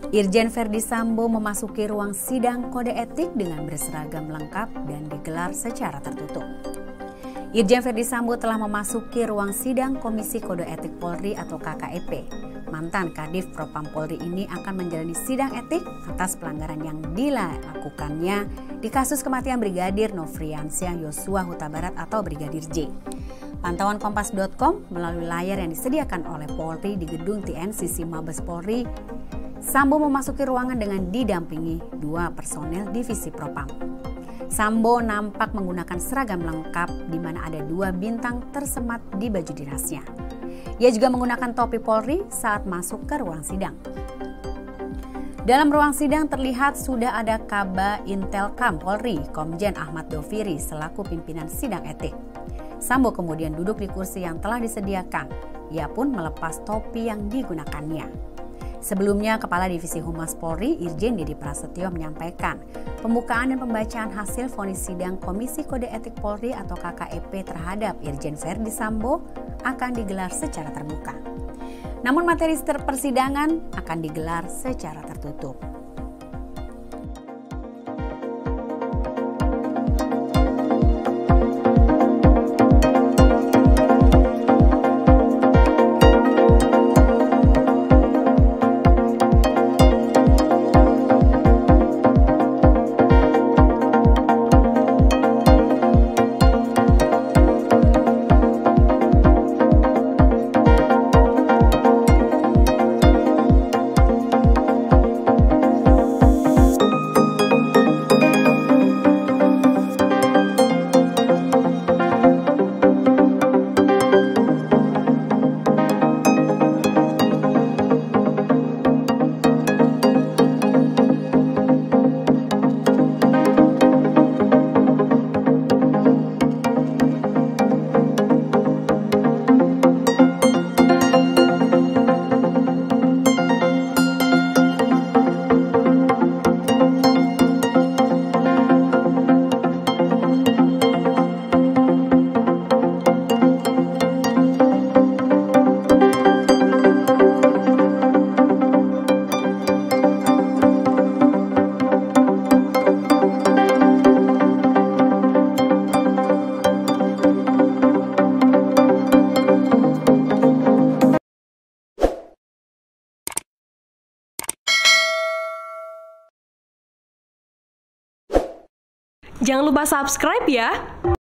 Irjen Ferdy Sambo memasuki ruang sidang kode etik dengan berseragam lengkap dan digelar secara tertutup. Irjen Ferdy Sambo telah memasuki ruang sidang Komisi Kode Etik Polri atau KKEP. Mantan Kadif Propam Polri ini akan menjalani sidang etik atas pelanggaran yang dilakukannya di kasus kematian Brigadir Nofriansyah Yosua Huta Barat atau Brigadir J. Pantauan Kompas.com melalui layar yang disediakan oleh Polri di gedung TNCC Mabes Polri, Sambo memasuki ruangan dengan didampingi 2 personel divisi Propam. Sambo nampak menggunakan seragam lengkap di mana ada 2 bintang tersemat di baju dinasnya. Ia juga menggunakan topi Polri saat masuk ke ruang sidang. Dalam ruang sidang terlihat sudah ada Kaba Intelkam Polri, Komjen Ahmad Doviri selaku pimpinan sidang etik. Sambo kemudian duduk di kursi yang telah disediakan. Ia pun melepas topi yang digunakannya. Sebelumnya, Kepala Divisi Humas Polri, Irjen Dedy Prasetyo menyampaikan pembukaan dan pembacaan hasil vonis sidang Komisi Kode Etik Polri atau KKEP terhadap Irjen Ferdy Sambo akan digelar secara terbuka. Namun materi persidangan akan digelar secara tertutup. Jangan lupa subscribe ya!